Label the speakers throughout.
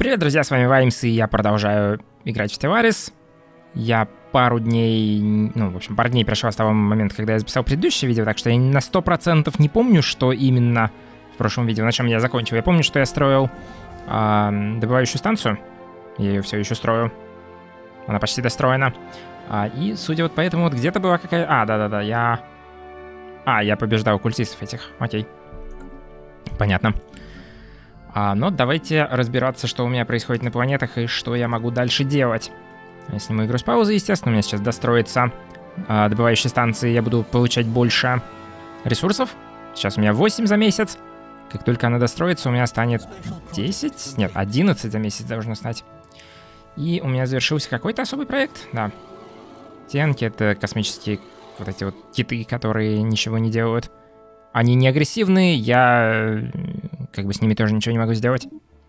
Speaker 1: Привет, друзья, с вами Ваймс, и я продолжаю играть в Stellaris. Я пару дней прошел с того момента, когда я записал предыдущее видео, так что я на 100% не помню, что именно в прошлом видео, на чем я закончил. Я помню, что я строил добывающую станцию, я ее все еще строю, она почти достроена. И судя вот поэтому, вот где-то была какая... я побеждал культистов этих, окей. Понятно. Но давайте разбираться, что у меня происходит на планетах и что я могу дальше делать. Я сниму игру с паузы, естественно, у меня сейчас достроится добывающие станции, я буду получать больше ресурсов. Сейчас у меня 8 за месяц. Как только она достроится, у меня станет 10? Нет, 11 за месяц должно стать. И у меня завершился какой-то особый проект, да. Тенки — это космические вот эти вот киты, которые ничего не делают. Они не агрессивные, я как бы с ними тоже ничего не могу сделать.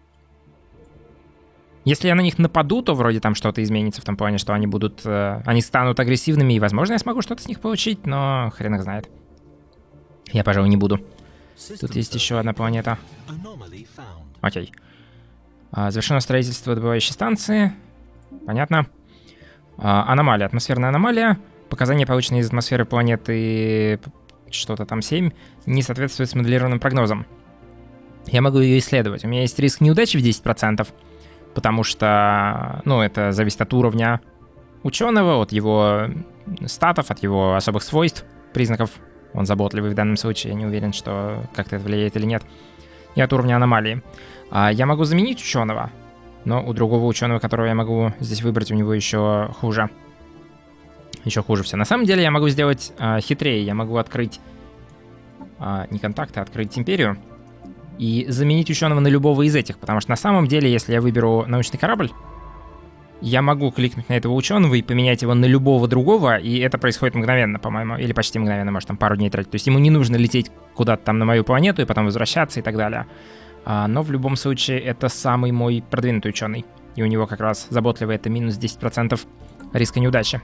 Speaker 1: Если я на них нападу, то вроде там что-то изменится в том плане, что они будут... они станут агрессивными, и, возможно, я смогу что-то с них получить, но хрен их знает. Я, пожалуй, не буду. Тут есть еще одна планета. Окей. Завершено строительство добывающей станции. Понятно. Аномалия. Атмосферная аномалия. Показания, полученные из атмосферы планеты... что-то там 7, не соответствует смоделированным прогнозам. Я могу ее исследовать. У меня есть риск неудачи в 10%, потому что, это зависит от уровня ученого, от его статов, от его особых свойств, признаков. Он заботливый в данном случае, я не уверен, что как-то это влияет или нет. И от уровня аномалии. Я могу заменить ученого, но у другого ученого, которого я могу здесь выбрать, у него еще хуже. Еще хуже все. На самом деле я могу сделать хитрее. Я могу открыть не контакты, а открыть империю и заменить ученого на любого из этих. Потому что на самом деле, если я выберу научный корабль, я могу кликнуть на этого ученого и поменять его на любого другого, и это происходит мгновенно, по-моему. Или почти мгновенно, может там пару дней тратить. То есть ему не нужно лететь куда-то там на мою планету и потом возвращаться и так далее. Но в любом случае это самый мой продвинутый ученый. И у него как раз заботливый это минус 10% риска неудачи.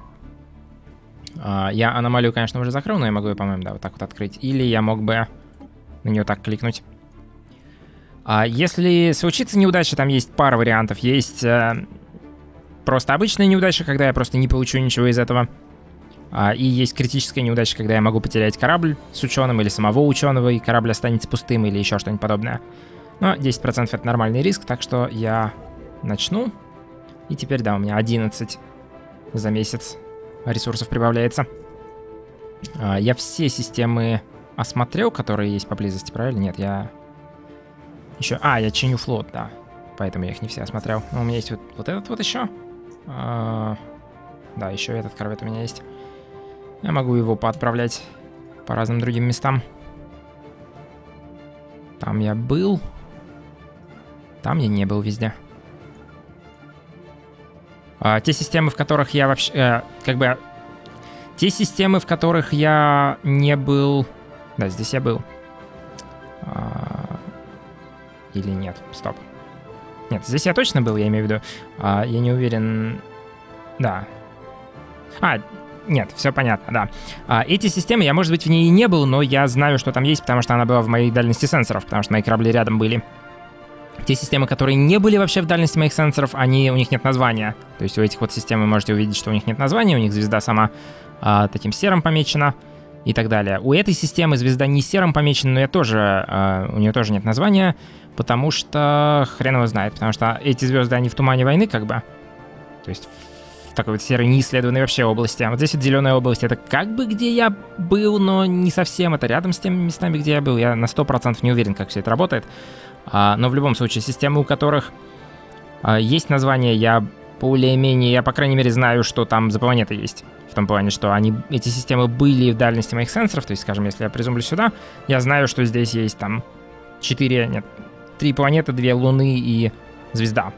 Speaker 1: Я аномалию, конечно, уже закрыл, но я могу ее, по-моему, вот так вот открыть. Или я мог бы на нее так кликнуть. Если случится неудача, там есть пара вариантов. Есть просто обычная неудача, когда я просто не получу ничего из этого. И есть критическая неудача, когда я могу потерять корабль с ученым или самого ученого, и корабль останется пустым или еще что-нибудь подобное. Но 10% это нормальный риск, так что я начну. И теперь, да, у меня 11 за месяц. Ресурсов прибавляется. Я все системы осмотрел, которые есть поблизости, правильно? Нет, я еще... я чиню флот, да. Поэтому я их не все осмотрел. Но у меня есть вот этот вот еще. Да, еще этот корвет у меня есть. Я могу его поотправлять по разным другим местам. Там я был. Там я не был везде. Те системы, в которых я вообще... те системы, в которых я не был... Да, здесь я был. Или нет? Стоп. Нет, здесь я точно был, я имею в виду. Я не уверен... Да. Нет, все понятно, да. Эти системы, я, может быть, в ней и не был, но я знаю, что там есть, потому что она была в моей дальности сенсоров, потому что мои корабли рядом были. Те системы, которые не были вообще в дальности моих сенсоров, у них нет названия. То есть у этих вот систем вы можете увидеть, что у них нет названия, у них звезда сама таким серым помечена и так далее. У этой системы звезда не серым помечена, но у нее тоже нет названия, потому что хрен его знает, потому что эти звезды, они в тумане войны как бы. То есть в такой вот серой неисследованной вообще области. А вот здесь вот зеленая область, это как бы где я был, но не совсем, это рядом с теми местами, где я был. Я на 100% не уверен, как все это работает. Но в любом случае, системы, у которых есть название, я более-менее, по крайней мере, знаю, что там за планеты есть. В том плане, что эти системы были в дальности моих сенсоров. То есть, скажем, если я приземлюсь сюда, я знаю, что здесь есть там 3 планеты, 2 луны и звезда.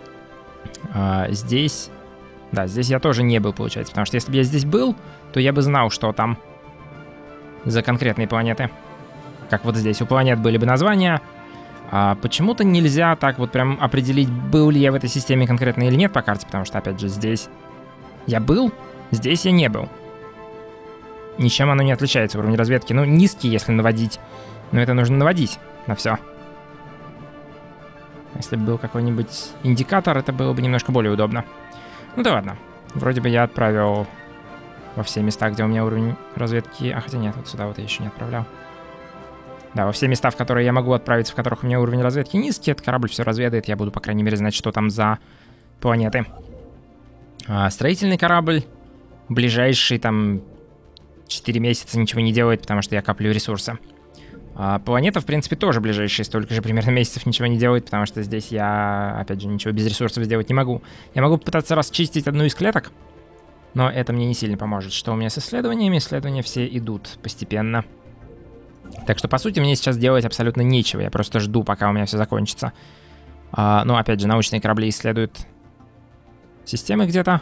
Speaker 1: Здесь я тоже не был, получается. Потому что если бы я здесь был, то я бы знал, что там за конкретные планеты. Как вот здесь у планет были бы названия. Почему-то нельзя так вот прям определить, был ли я в этой системе конкретно или нет по карте, потому что, опять же, здесь я был, здесь я не был. Ничем оно не отличается. Уровень разведки, низкий, если наводить. Но это нужно наводить на все. Если бы был какой-нибудь индикатор, это было бы немножко более удобно. Ну да ладно. Вроде бы я отправил во все места, где у меня уровень разведки... А хотя нет, вот сюда вот я еще не отправлял. Да, во все места, в которые я могу отправиться, в которых у меня уровень разведки низкий, этот корабль все разведает. Я буду, по крайней мере, знать, что там за планеты. Строительный корабль. Ближайшие там 4 месяца ничего не делает, потому что я коплю ресурсы. Планета, в принципе, тоже ближайшие столько же примерно месяцев ничего не делает, потому что здесь я, опять же, ничего без ресурсов сделать не могу. Я могу попытаться расчистить одну из клеток, но это мне не сильно поможет. Что у меня с исследованиями? Исследования все идут постепенно. Так что, по сути, мне сейчас делать абсолютно нечего. Я просто жду, пока у меня все закончится. Ну, опять же, научные корабли исследуют системы где-то.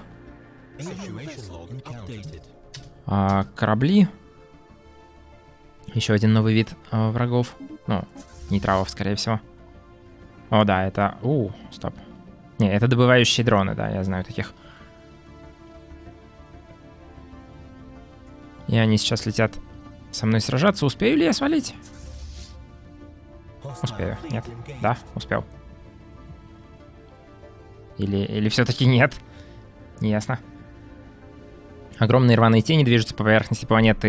Speaker 1: Корабли. Еще один новый вид врагов. Ну, нейтралов, скорее всего. О, да, это... стоп. Не, это добывающие дроны, да, я знаю таких. И они сейчас летят со мной сражаться. Успею ли я свалить? Успею. Нет. Да, успел. Или все-таки нет? Неясно. Огромные рваные тени движутся по поверхности планеты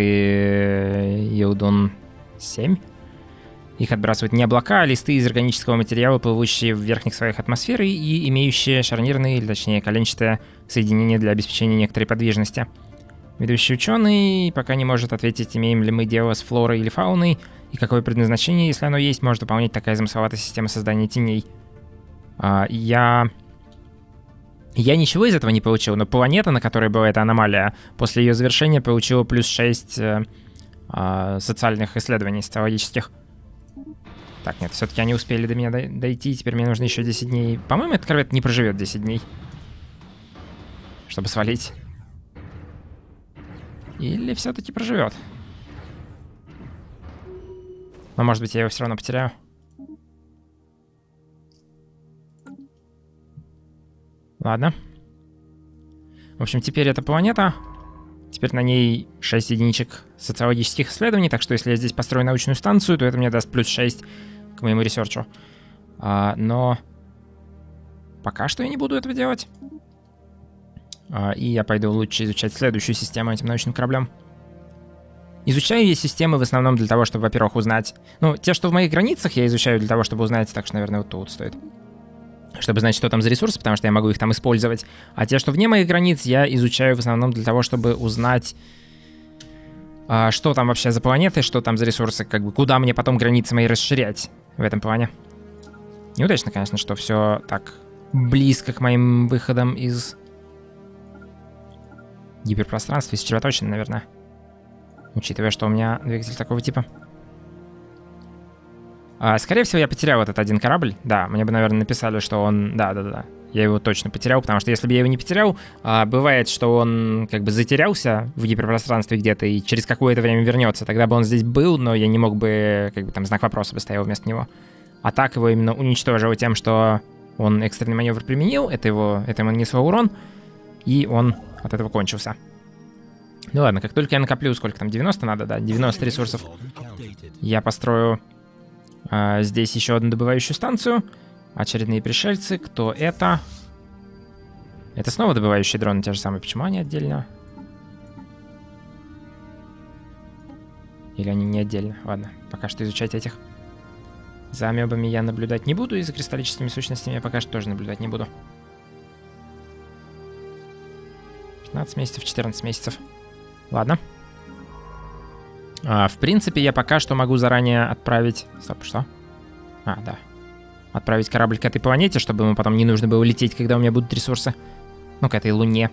Speaker 1: Йодун-7. Их отбрасывают не облака, а листы из органического материала, плывущие в верхних слоях атмосферы и имеющие шарнирные, или точнее коленчатое соединение для обеспечения некоторой подвижности. Ведущий ученый пока не может ответить, имеем ли мы дело с флорой или фауной, и какое предназначение, если оно есть, может выполнять такая замысловатая система создания теней. Я ничего из этого не получил, но планета, на которой была эта аномалия, после ее завершения получила плюс 6 социальных исследований социологических. Так, нет, все-таки они успели до меня дойти, теперь мне нужно еще 10 дней. По-моему, этот корвет не проживет 10 дней, чтобы свалить. Или все-таки проживет? Но, может быть, я его все равно потеряю. Ладно. В общем, теперь эта планета. Теперь на ней 6 единичек социологических исследований, так что если я здесь построю научную станцию, то это мне даст плюс 6 к моему ресерчу. Но пока что я не буду этого делать. И я пойду лучше изучать следующую систему этим научным кораблям. Изучаю я системы в основном для того, чтобы, во-первых, узнать... Ну, те, что в моих границах, я изучаю для того, чтобы узнать, так что, наверное, вот тут стоит. Чтобы знать, что там за ресурсы, потому что я могу их там использовать. А те, что вне моих границ, я изучаю в основном для того, чтобы узнать, что там вообще за планеты, что там за ресурсы, как бы, куда мне потом границы мои расширять в этом плане. Неудачно, конечно, что все так близко к моим выходам из гиперпространства, из червоточины, наверное. Учитывая, что у меня двигатель такого типа. Скорее всего, я потерял этот один корабль. Да, мне бы, наверное, написали, что он... Да. Я его точно потерял, потому что если бы я его не потерял, бывает, что он как бы затерялся в гиперпространстве где-то и через какое-то время вернется. Тогда бы он здесь был, но я не мог бы, как бы там знак вопроса бы стоял вместо него. А так его именно уничтожило тем, что он экстренный маневр применил, это ему нанесло урон, и он от этого кончился. Ну ладно, как только я накоплю, сколько там, 90 надо, да, 90 ресурсов, я построю здесь еще одну добывающую станцию. Очередные пришельцы, кто это? Это снова добывающие дроны, те же самые, почему они отдельно? Или они не отдельно? Ладно, пока что изучать этих. За амебами я наблюдать не буду, и за кристаллическими сущностями я пока что тоже наблюдать не буду. 15 месяцев, 14 месяцев. Ладно. В принципе, я пока что могу заранее отправить... Стоп, что? Да. Отправить корабль к этой планете, чтобы ему потом не нужно было лететь, когда у меня будут ресурсы. Ну, к этой луне.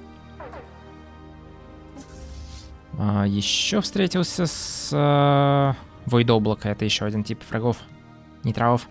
Speaker 1: Еще встретился с... Войд облака. Это еще один тип врагов. Нейтралов.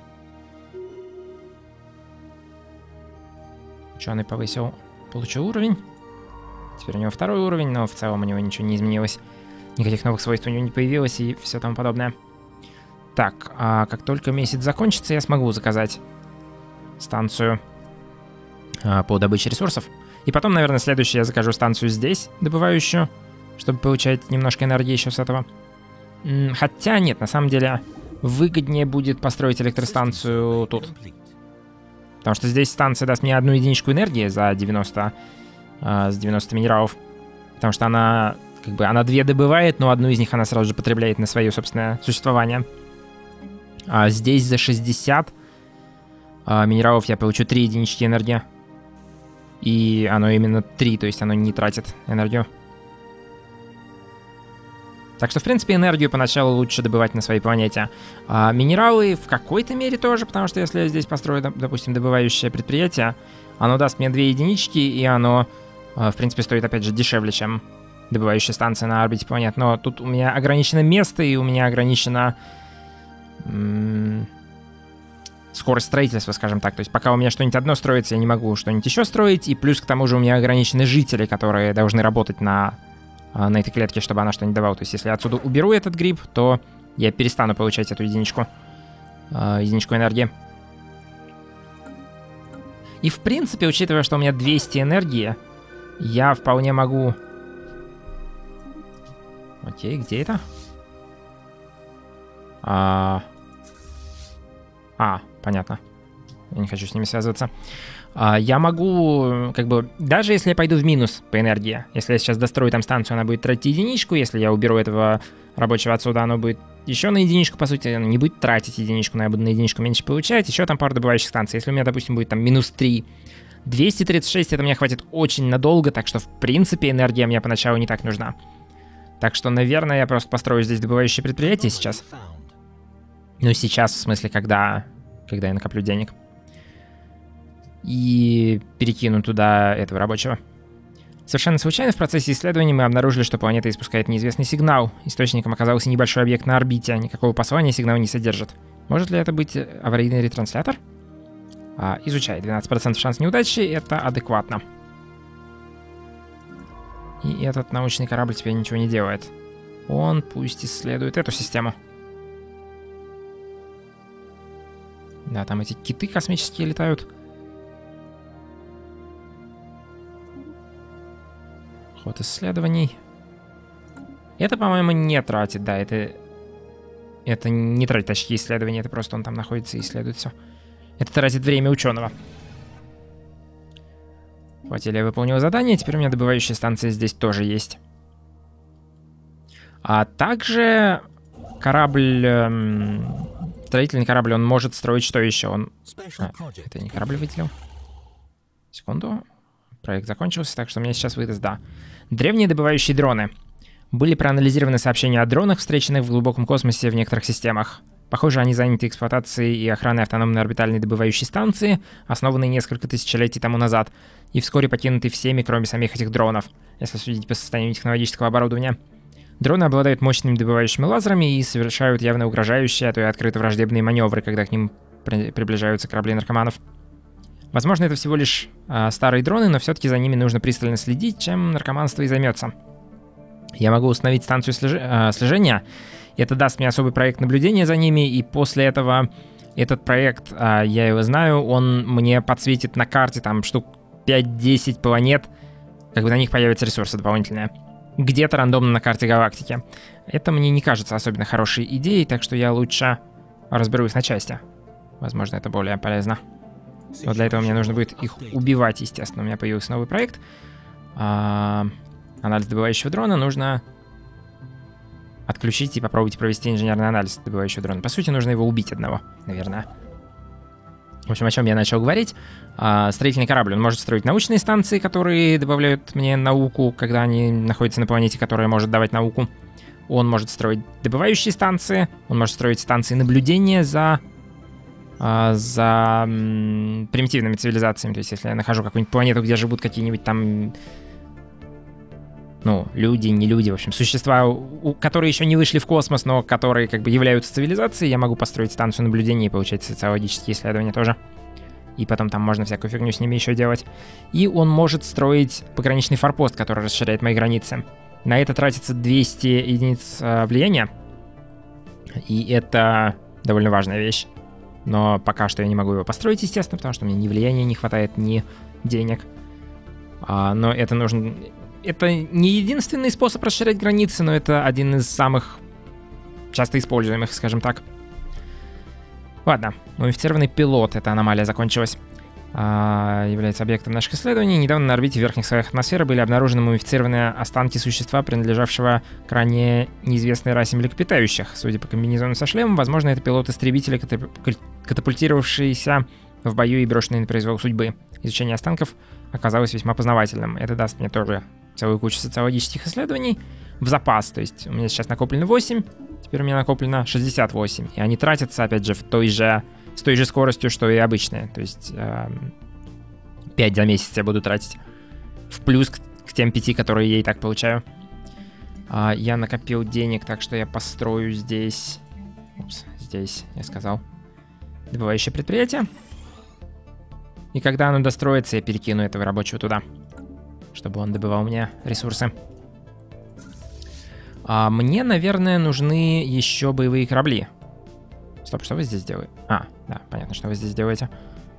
Speaker 1: Ученый повысил... Получил уровень. Теперь у него 2-й уровень, но в целом у него ничего не изменилось. Никаких новых свойств у него не появилось и все тому подобное. Так, как только месяц закончится, я смогу заказать станцию по добыче ресурсов. И потом, наверное, следующее я закажу станцию здесь, добывающую, чтобы получать немножко энергии еще с этого. Хотя нет, на самом деле выгоднее будет построить электростанцию тут. Потому что здесь станция даст мне 1 единичку энергии за 90, с 90 минералов. Потому что она, как бы, она 2 добывает, но одну из них она сразу же потребляет на свое собственное существование. А здесь за 60 минералов я получу 3 единички энергии. И оно именно 3, то есть оно не тратит энергию. Так что, в принципе, энергию поначалу лучше добывать на своей планете. А минералы в какой-то мере тоже, потому что если я здесь построю, допустим, добывающее предприятие, оно даст мне 2 единички, и оно, в принципе, стоит, опять же, дешевле, чем добывающая станция на орбите планет. Но тут у меня ограничено место, и у меня ограничена скорость строительства, скажем так. То есть пока у меня что-нибудь одно строится, я не могу что-нибудь еще строить, и плюс к тому же у меня ограничены жители, которые должны работать на этой клетке, чтобы она что-нибудь давала. То есть если я отсюда уберу этот гриб, то я перестану получать эту единичку энергии. И в принципе, учитывая, что у меня 200 энергии, я вполне могу... Окей, где это? Понятно. Я не хочу с ними связываться. Я могу, как бы, даже если я пойду в минус по энергии, если я сейчас дострою там станцию, она будет тратить единичку, если я уберу этого рабочего отсюда, оно будет еще на единичку, по сути, оно не будет тратить единичку, но я буду на единичку меньше получать, еще там пару добывающих станций. Если у меня, допустим, будет там минус 3, 236, это мне хватит очень надолго, так что, в принципе, энергия мне поначалу не так нужна. Так что, наверное, я просто построю здесь добывающее предприятие сейчас. Ну, сейчас, в смысле, когда я накоплю денег. И перекину туда этого рабочего. Совершенно случайно в процессе исследований мы обнаружили, что планета испускает неизвестный сигнал. Источником оказался небольшой объект на орбите. Никакого послания сигнал не содержит. Может ли это быть аварийный ретранслятор? Изучай. 12% шанс неудачи. Это адекватно. И этот научный корабль теперь ничего не делает. Он пусть исследует эту систему. Да, там эти киты космические летают. Ход исследований. Это, по-моему, не тратит, да, это не тратит очки исследований, это просто он там находится и исследует все. Это тратит время ученого. Хватит, я выполнил задание, теперь у меня добывающая станция здесь тоже есть. А также корабль... Строительный корабль, он может строить что еще? Это не корабль выделил. Секунду. Проект закончился, так что мне сейчас выдаст, да. Древние добывающие дроны. Были проанализированы сообщения о дронах, встреченных в глубоком космосе в некоторых системах. Похоже, они заняты эксплуатацией и охраной автономной орбитальной добывающей станции, основанной несколько тысячелетий тому назад, и вскоре покинуты всеми, кроме самих этих дронов, если судить по состоянию технологического оборудования. Дроны обладают мощными добывающими лазерами и совершают явно угрожающие, а то и открыто враждебные маневры, когда к ним приближаются корабли наркоманов. Возможно, это всего лишь старые дроны, но все-таки за ними нужно пристально следить, чем наркоманство и займется. Я могу установить станцию слежения. Это даст мне особый проект наблюдения за ними, и после этого этот проект, я его знаю, он мне подсветит на карте там штук 5-10 планет, как бы на них появятся ресурсы дополнительные. Где-то рандомно на карте галактики. Это мне не кажется особенно хорошей идеей, так что я лучше разберу их на части. Возможно, это более полезно. Но для этого мне нужно будет их убивать, естественно. У меня появился новый проект. Анализ добывающего дрона нужно отключить и попробовать провести инженерный анализ добывающего дрона. По сути, нужно его убить одного, наверное. В общем, о чем я начал говорить. Строительный корабль, он может строить научные станции, которые добавляют мне науку, когда они находятся на планете, которая может давать науку. Он может строить добывающие станции, он может строить станции наблюдения за примитивными цивилизациями. То есть, если я нахожу какую-нибудь планету, где живут какие-нибудь там, ну, люди, не люди, в общем, существа, которые еще не вышли в космос, но которые как бы являются цивилизацией, я могу построить станцию наблюдения и получать социологические исследования тоже. И потом там можно всякую фигню с ними еще делать. И он может строить пограничный форпост, который расширяет мои границы. На это тратится 200 единиц влияния. И это довольно важная вещь. Но пока что я не могу его построить, естественно, потому что мне ни влияния не хватает, ни денег. Но это нужно... Это не единственный способ расширять границы, но это один из самых часто используемых, скажем так. Ладно, мумифицированный пилот, эта аномалия закончилась. является объектом наших исследований. Недавно на орбите верхних слоях атмосферы были обнаружены мумифицированные останки существа, принадлежавшего к ранее неизвестной расе млекопитающих. Судя по комбинезону со шлемом, возможно, это пилот истребителя, катапультировавшийся в бою и брошенный на произвол судьбы. Изучение останков оказалось весьма познавательным. Это даст мне тоже целую кучу социологических исследований в запас. То есть у меня сейчас накоплено 8, теперь у меня накоплено 68. И они тратятся, опять же, с той же скоростью, что и обычные. То есть 5 за месяц я буду тратить в плюс к тем 5, которые я и так получаю. Я накопил денег, так что я построю здесь... здесь, я сказал. Добывающее предприятие. И когда оно достроится, я перекину этого рабочего туда, чтобы он добывал мне ресурсы. Мне, наверное, нужны еще боевые корабли. Стоп, что вы здесь делаете? Да, понятно, что вы здесь делаете.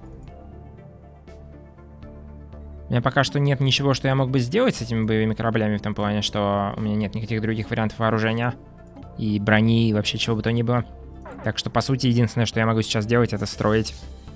Speaker 1: У меня пока что нет ничего, что я мог бы сделать с этими боевыми кораблями, в том плане, что у меня нет никаких других вариантов вооружения и брони, и вообще чего бы то ни было. Так что, по сути, единственное, что я могу сейчас делать, это строить...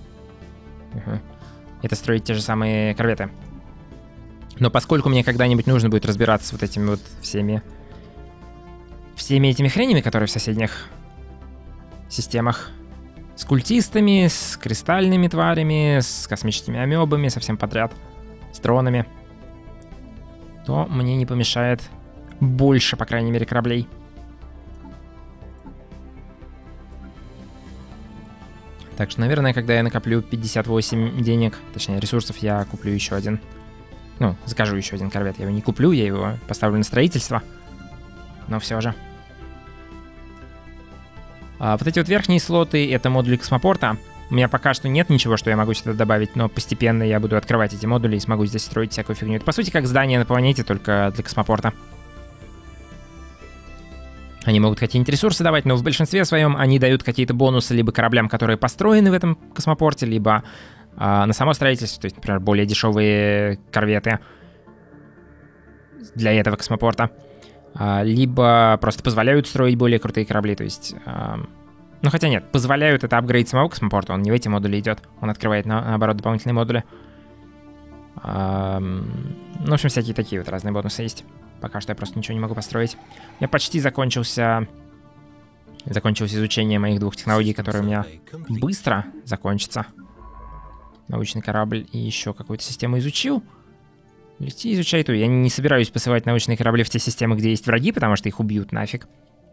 Speaker 1: Это строить те же самые корветы. Но поскольку мне когда-нибудь нужно будет разбираться с вот этими вот всеми этими хренями, которые в соседних системах, с культистами, с кристальными тварями, с космическими амебами, совсем подряд, с дронами, то мне не помешает больше, по крайней мере, кораблей. Так что, наверное, когда я накоплю 58 денег, точнее ресурсов, я куплю еще один. Ну, закажу еще один корвет. Я его не куплю, я его поставлю на строительство. Но все же. Вот эти вот верхние слоты — это модули космопорта. У меня пока что нет ничего, что я могу сюда добавить, но постепенно я буду открывать эти модули и смогу здесь строить всякую фигню. Это, по сути, как здание на планете, только для космопорта. Они могут какие-нибудь ресурсы давать, но в большинстве своем они дают какие-то бонусы либо кораблям, которые построены в этом космопорте, либо на само строительство, то есть, например, более дешевые корветы для этого космопорта, либо просто позволяют строить более крутые корабли, то есть... Ну, хотя нет, позволяют — это апгрейд самого космопорта, он не в эти модули идет, он открывает, наоборот, дополнительные модули. Ну, в общем, всякие такие вот разные бонусы есть. Пока что я просто ничего не могу построить. Я почти закончилось изучение моих двух технологий, которые у меня быстро закончатся. Научный корабль и еще какую-то систему изучил. Лети, изучай ту. Я не собираюсь посылать научные корабли в те системы, где есть враги, потому что их убьют нафиг.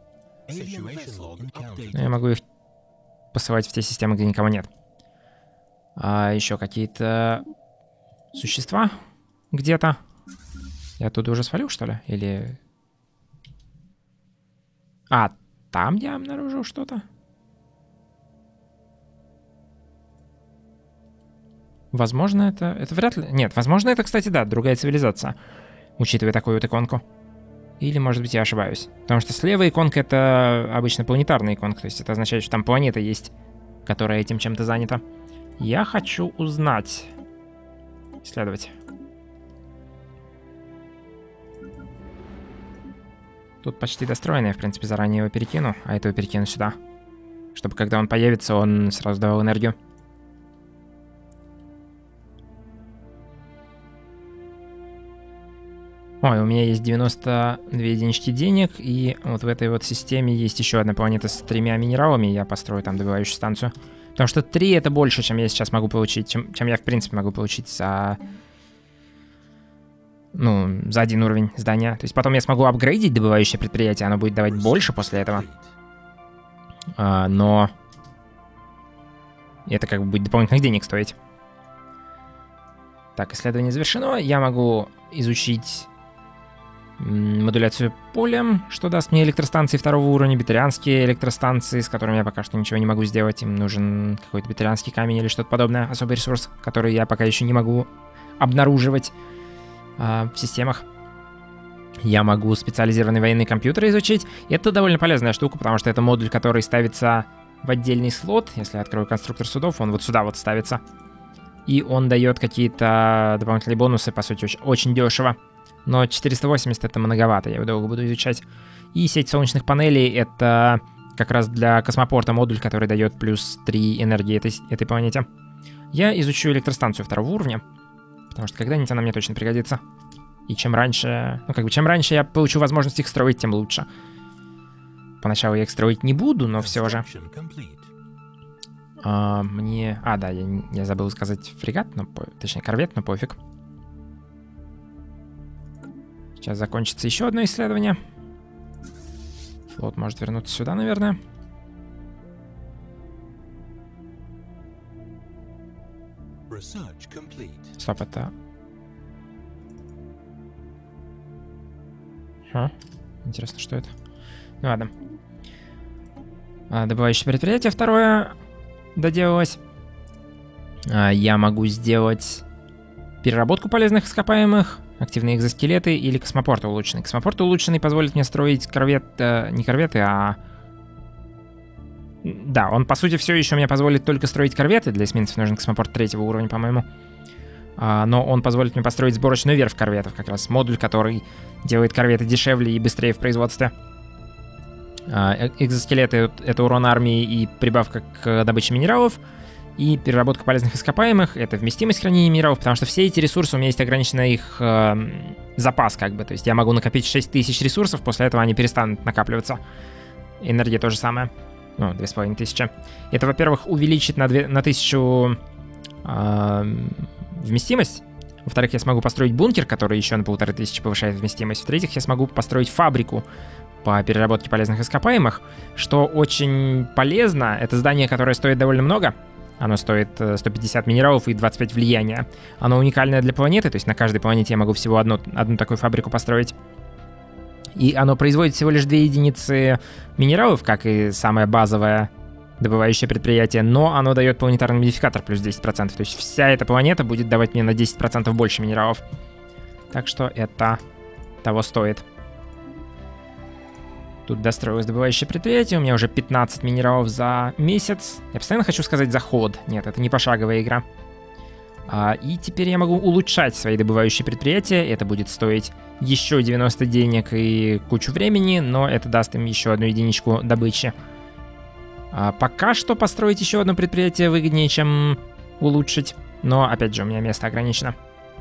Speaker 1: Но я могу их посылать в те системы, где никого нет. Еще какие-то существа где-то. Я оттуда уже свалил, что ли? Или... там я обнаружил что-то? Возможно, это вряд ли... Нет, возможно, это, кстати, да, другая цивилизация, учитывая такую вот иконку. Или, может быть, я ошибаюсь. Потому что слева иконка — это обычно планетарная иконка, то есть это означает, что там планета есть, которая этим чем-то занята. Я хочу узнать... Исследовать. Тут почти достроено, я, в принципе, заранее его перекину, а этого перекину сюда. Чтобы, когда он появится, он сразу давал энергию. Ой, у меня есть 92 единички денег, и вот в этой вот системе есть еще одна планета с 3 минералами, я построю там добывающую станцию. Потому что 3 — это больше, чем я сейчас могу получить, чем я, в принципе, могу получить за... Ну, за один уровень здания. То есть потом я смогу апгрейдить добывающее предприятие, оно будет давать больше после этого. Но это как бы будет дополнительных денег стоить. Так, исследование завершено. Я могу изучить модуляцию полем, что даст мне электростанции второго уровня, бетерианские электростанции, с которыми я пока что ничего не могу сделать. Им нужен какой-то бетерианский камень или что-то подобное, особый ресурс, который я пока еще не могу обнаруживать в системах. Я могу специализированные военные компьютеры изучить. И это довольно полезная штука, потому что это модуль, который ставится в отдельный слот. Если я открою конструктор судов, он вот сюда вот ставится. И он дает какие-то дополнительные бонусы, по сути, очень дешево. Но 480 это многовато, я его долго буду изучать. И сеть солнечных панелей — это как раз для космопорта модуль, который дает плюс 3 энергии этой планете. Я изучу электростанцию 2-го уровня, потому что когда-нибудь она мне точно пригодится. И чем раньше... Ну, как бы, чем раньше я получу возможность их строить, тем лучше. Поначалу я их строить не буду, но все же. Мне... да, я забыл сказать фрегат, но точнее корвет, но пофиг. Сейчас закончится еще одно исследование. Флот может вернуться сюда, наверное. Стоп, это... Интересно, что это? Ну ладно. Добывающее предприятие второе доделалось. Я могу сделать переработку полезных ископаемых, активные экзоскелеты или космопорт улучшенный. Космопорт улучшенный позволит мне строить корвет... не корветы, а... Да, он по сути все еще мне позволит только строить корветы. Для эсминцев нужен космопорт 3-го уровня, по-моему. Но он позволит мне построить сборочную верфь корветов, как раз модуль, который делает корветы дешевле и быстрее в производстве. Экзоскелеты — это урон армии и прибавка к добыче минералов. И переработка полезных ископаемых — это вместимость хранения минералов, потому что все эти ресурсы, у меня есть ограниченный их запас, как бы. То есть я могу накопить 6000 ресурсов, после этого они перестанут накапливаться. Энергия то же самое. Ну, 2500. Это, во-первых, увеличит на 1000 вместимость. Во-вторых, я смогу построить бункер, который еще на 1500 повышает вместимость. В-третьих, я смогу построить фабрику по переработке полезных ископаемых, что очень полезно. Это здание, которое стоит довольно много. Оно стоит 150 минералов и 25 влияния. Оно уникальное для планеты, то есть на каждой планете я могу всего одну такую фабрику построить. И оно производит всего лишь 2 единицы минералов, как и самое базовое добывающее предприятие, но оно дает планетарный модификатор плюс 10%. То есть вся эта планета будет давать мне на 10% больше минералов. Так что это того стоит. Тут достроилось добывающее предприятие. У меня уже 15 минералов за месяц. Я постоянно хочу сказать за ход. Нет, это не пошаговая игра. И теперь я могу улучшать свои добывающие предприятия. Это будет стоить еще 90 денег и кучу времени, но это даст им еще одну единичку добычи. Пока что построить еще одно предприятие выгоднее, чем улучшить. Но, опять же, у меня место ограничено.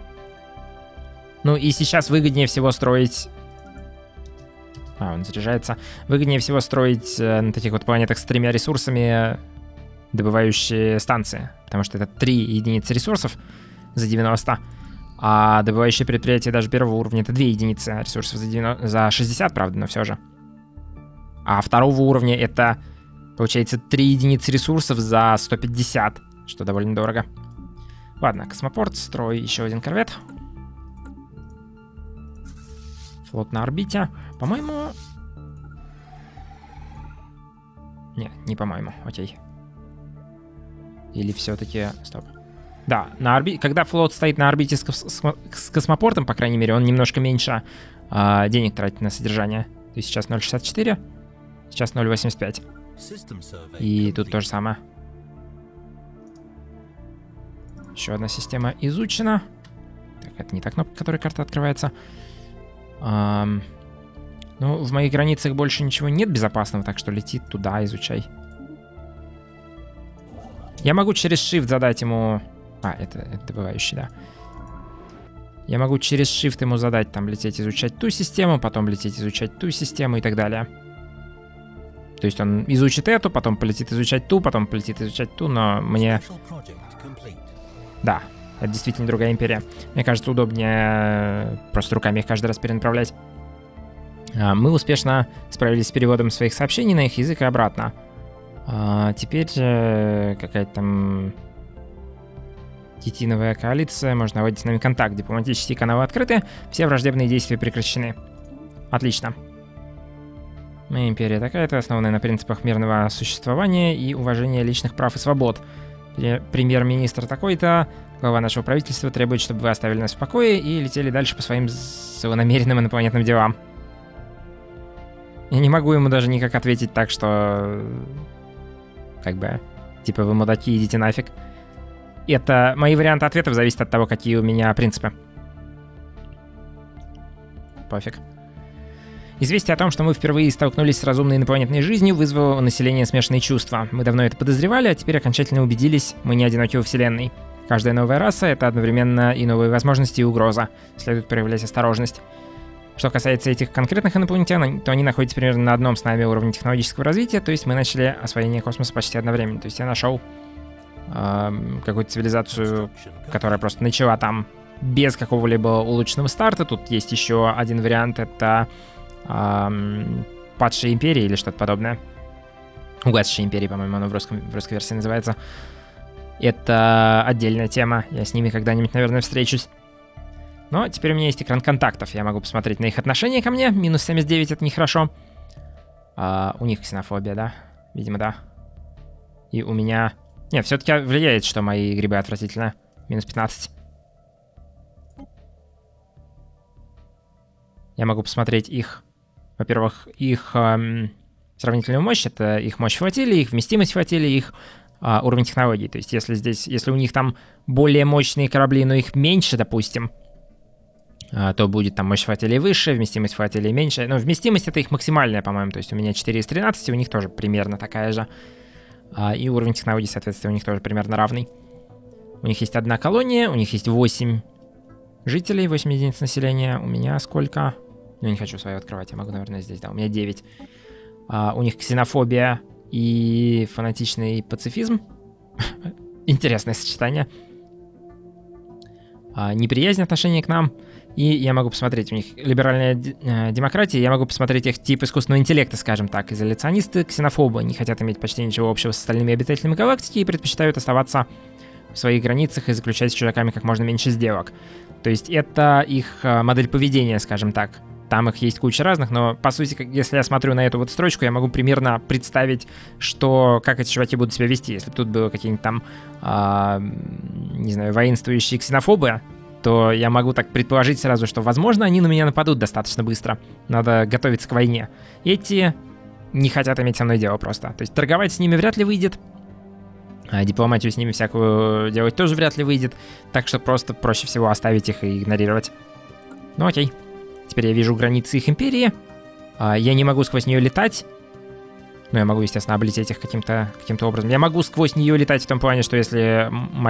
Speaker 1: Ну и сейчас выгоднее всего строить... он заряжается. Выгоднее всего строить на таких вот планетах с 3 ресурсами добывающие станции. Потому что это 3 единицы ресурсов за 90. А добывающее предприятие даже 1-го уровня — это 2 единицы ресурсов за 60, правда, но все же. А 2-го уровня это... Получается 3 единицы ресурсов за 150, что довольно дорого. Ладно, космопорт, строй еще один корвет. Флот на орбите. По-моему... Не по-моему, окей. Или все-таки... Стоп. Да, когда флот стоит на орбите с космопортом, по крайней мере, он немножко меньше денег тратит на содержание. То есть сейчас 0.64, сейчас 0.85. И тут то же самое. Еще одна система изучена. Так, это не та кнопка, которой карта открывается. Ну, в моих границах больше ничего нет безопасного, так что лети туда, изучай. Я могу через Shift задать ему... это добывающий, да. Я могу через Shift ему задать, там, лететь изучать ту систему, потом лететь изучать ту систему и так далее. То есть он изучит эту, потом полетит изучать ту, потом полетит изучать ту, но мне... Да, это действительно другая империя. Мне кажется, удобнее просто руками их каждый раз перенаправлять. Мы успешно справились с переводом своих сообщений на их язык и обратно. Теперь какая-то там титиновая коалиция. Можно наводить с нами контакт. Дипломатические каналы открыты. Все враждебные действия прекращены. Отлично. Моя империя такая-то, основанная на принципах мирного существования и уважения личных прав и свобод. Премьер-министр такой-то, глава нашего правительства требует, чтобы вы оставили нас в покое и летели дальше по своим злонамеренным инопланетным делам. Я не могу ему даже никак ответить так, что... Как бы... Типа, вы мудаки, идите нафиг. Это... Мои варианты ответов зависят от того, какие у меня принципы. Пофиг. Известие о том, что мы впервые столкнулись с разумной инопланетной жизнью, вызвало у населения смешанные чувства. Мы давно это подозревали, а теперь окончательно убедились, мы не одиноки во Вселенной. Каждая новая раса — это одновременно и новые возможности, и угроза. Следует проявлять осторожность. Что касается этих конкретных инопланетян, то они находятся примерно на одном с нами уровне технологического развития, то есть мы начали освоение космоса почти одновременно. То есть я нашел какую-то цивилизацию, которая просто начала там без какого-либо улучшенного старта. Тут есть еще один вариант, это падшая империя или что-то подобное. Угасшая империя, по-моему, оно в русской версии называется. Это отдельная тема, я с ними когда-нибудь, наверное, встречусь. Но теперь у меня есть экран контактов, я могу посмотреть на их отношение ко мне. Минус 79 — это нехорошо. У них ксенофобия, да? Видимо, да. И у меня... Нет, все-таки влияет, что мои грибы отвратительно. Минус 15. Я могу посмотреть их... Во-первых, их сравнительную мощь, это их мощь флотилии, их вместимость флотилии, их уровень технологий. То есть если у них там более мощные корабли, но их меньше, допустим, то будет там мощь флотилии выше, вместимость флотилии меньше. Но вместимость — это их максимальная, по-моему. То есть у меня 4 из 13, у них тоже примерно такая же. И уровень технологий, соответственно, у них тоже примерно равный. У них есть одна колония, у них есть 8 жителей, 8 единиц населения. У меня сколько? Ну, я не хочу свою открывать, я могу, наверное, здесь, да. У меня 9. У них ксенофобия и фанатичный пацифизм. Интересное сочетание. Неприязнь отношения к нам. И я могу посмотреть, у них либеральная демократия, я могу посмотреть их тип искусственного интеллекта, скажем так. Изоляционисты, ксенофобы, не хотят иметь почти ничего общего с остальными обитателями галактики и предпочитают оставаться в своих границах и заключать с чужаками как можно меньше сделок. То есть это их модель поведения, скажем так. Там их есть куча разных, но, по сути, если я смотрю на эту вот строчку, я могу примерно представить, как эти чуваки будут себя вести. Если бы тут было какие-нибудь там, не знаю, воинствующие ксенофобы, то я могу так предположить сразу, что, возможно, они на меня нападут достаточно быстро. Надо готовиться к войне. Эти не хотят иметь со мной дело просто. То есть торговать с ними вряд ли выйдет. Дипломатию с ними всякую делать тоже вряд ли выйдет. Так что просто проще всего оставить их и игнорировать. Ну окей. Теперь я вижу границы их империи. Я не могу сквозь нее летать. Но я могу, естественно, облететь их каким-то образом. Я могу сквозь нее летать в том плане, что если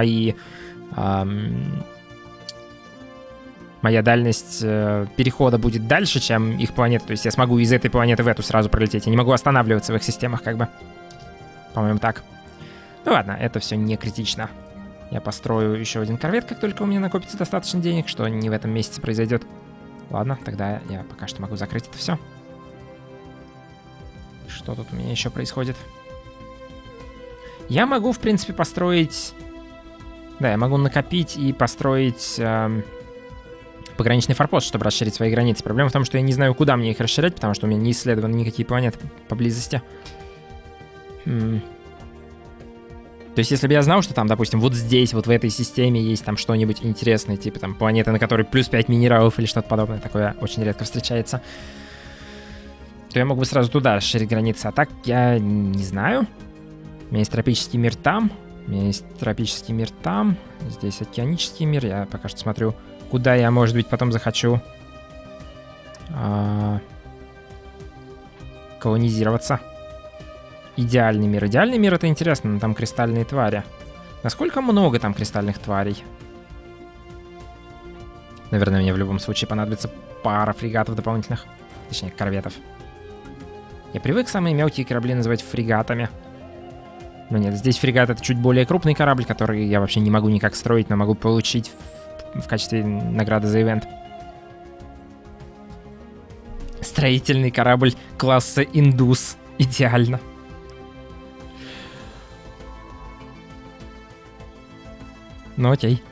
Speaker 1: моя дальность перехода будет дальше, чем их планета, то есть я смогу из этой планеты в эту сразу пролететь. Я не могу останавливаться в их системах, как бы. По-моему, так. Ну ладно, это все не критично. Я построю еще один корвет, как только у меня накопится достаточно денег, что не в этом месяце произойдет. Ладно, тогда я пока что могу закрыть это все. Что тут у меня еще происходит? Я могу, в принципе, построить... Да, я могу накопить и построить пограничный форпост, чтобы расширить свои границы. Проблема в том, что я не знаю, куда мне их расширять, потому что у меня не исследованы никакие планеты поблизости. То есть, если бы я знал, что там, допустим, вот здесь, вот в этой системе есть там что-нибудь интересное, типа там планеты, на которой плюс 5 минералов или что-то подобное, такое очень редко встречается, то я мог бы сразу туда расширить границы. А так я не знаю. У меня есть тропический мир там, у меня есть тропический мир там, здесь океанический мир. Я пока что смотрю, куда я, может быть, потом захочу колонизироваться. Идеальный мир. Идеальный мир — это интересно, но там кристальные твари. Насколько много там кристальных тварей? Наверное, мне в любом случае понадобится пара фрегатов дополнительных. Точнее, корветов. Я привык самые мелкие корабли называть фрегатами. Но нет, здесь фрегат — это чуть более крупный корабль, который я вообще не могу никак строить, но могу получить в качестве награды за ивент. Строительный корабль класса Индус. Идеально. Ну окей.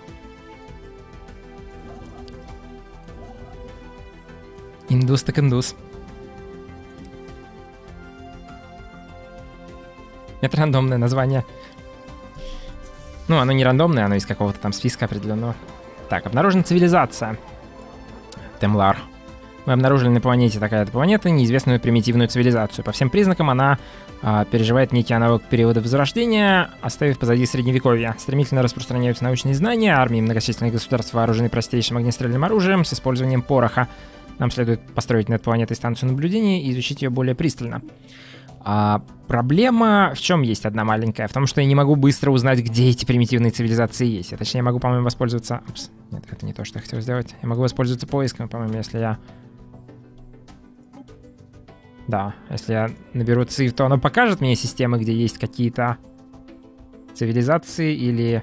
Speaker 1: Индус так индус. Это рандомное название. Ну, оно не рандомное, оно из какого-то там списка определенного. Так, обнаружена цивилизация. Темлар. Мы обнаружили на планете такая-то планета, неизвестную примитивную цивилизацию. По всем признакам она переживает некий аналог периода Возрождения, оставив позади Средневековье. Стремительно распространяются научные знания, армии многочисленных государств вооружены простейшим огнестрельным оружием с использованием пороха. Нам следует построить над планетой станцию наблюдения и изучить ее более пристально. А проблема в чем есть одна маленькая? В том, что я не могу быстро узнать, где эти примитивные цивилизации есть. Я, точнее, могу, по-моему, воспользоваться... Упс, нет, это не то, что я хотел сделать. Я могу воспользоваться поиском, по-моему, если я... Да, если я наберу цифр, то оно покажет мне системы, где есть какие-то цивилизации или...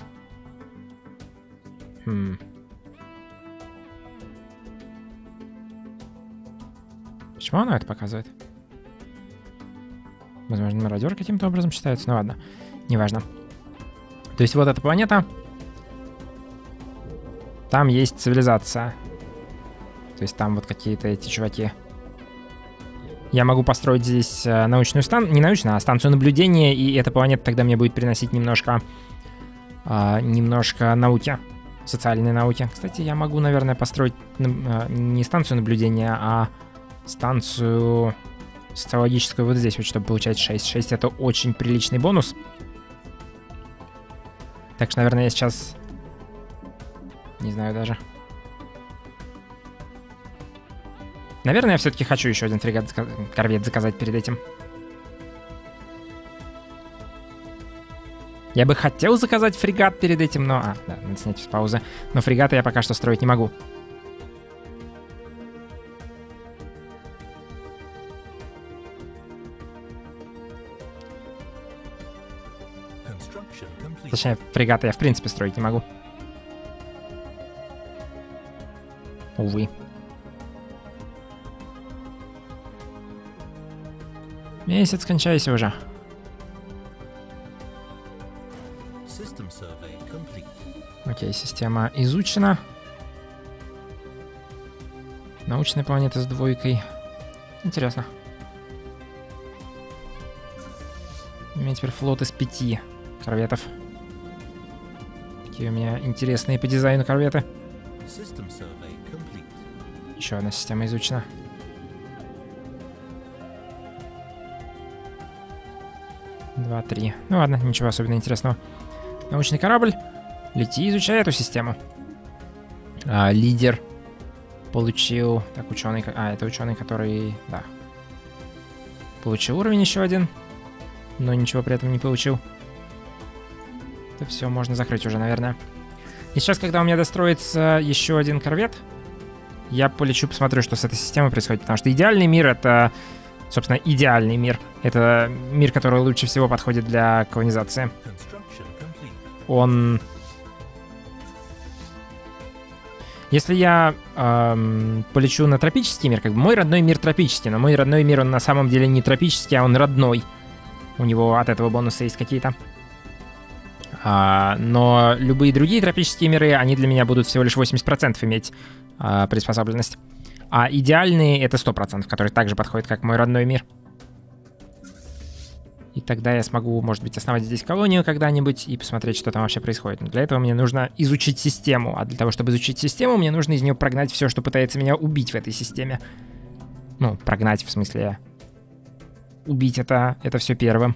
Speaker 1: Почему оно это показывает? Возможно, мародер каким-то образом считается. Ну ладно, неважно. То есть вот эта планета. Там есть цивилизация. То есть там вот какие-то эти чуваки. Я могу построить здесь научную станцию, не научную, а станцию наблюдения, и эта планета тогда мне будет приносить немножко науки, социальной науки. Кстати, я могу, наверное, построить не станцию наблюдения, а станцию социологическую вот здесь, вот, чтобы получать 6. 6 — это очень приличный бонус. Так что, наверное, я сейчас... Не знаю даже. Наверное, я все-таки хочу еще один корвет заказать перед этим. Я бы хотел заказать фрегат перед этим, но... да, надо снять с паузы. Но фрегата я пока что строить не могу. Точнее, фрегата я в принципе строить не могу. Увы. Месяц, кончайся уже. Окей, система изучена. Научная планета с 2. Интересно. У меня теперь флот из 5 корветов. Какие у меня интересные по дизайну корветы. Еще одна система изучена. Два, 3. Ну ладно, ничего особенно интересного. Научный корабль. Лети, изучай эту систему. Лидер получил... Так, ученый... это ученый, который... Да. Получил уровень еще один. Но ничего при этом не получил. Это все можно закрыть уже, наверное. И сейчас, когда у меня достроится еще один корвет, я полечу, посмотрю, что с этой системой происходит. Потому что идеальный мир — это... Собственно, идеальный мир. Это мир, который лучше всего подходит для колонизации. Он... Если я полечу на тропический мир, как бы мой родной мир тропический, но мой родной мир, он на самом деле не тропический, а он родной. У него от этого бонусы есть какие-то. Но любые другие тропические миры, они для меня будут всего лишь 80% иметь приспособленность. А идеальные — это 100%, которые также подходят, как мой родной мир. И тогда я смогу, может быть, основать здесь колонию когда-нибудь и посмотреть, что там вообще происходит. Но для этого мне нужно изучить систему. А для того, чтобы изучить систему, мне нужно из нее прогнать все, что пытается меня убить в этой системе. Ну, прогнать в смысле... Убить это все первым.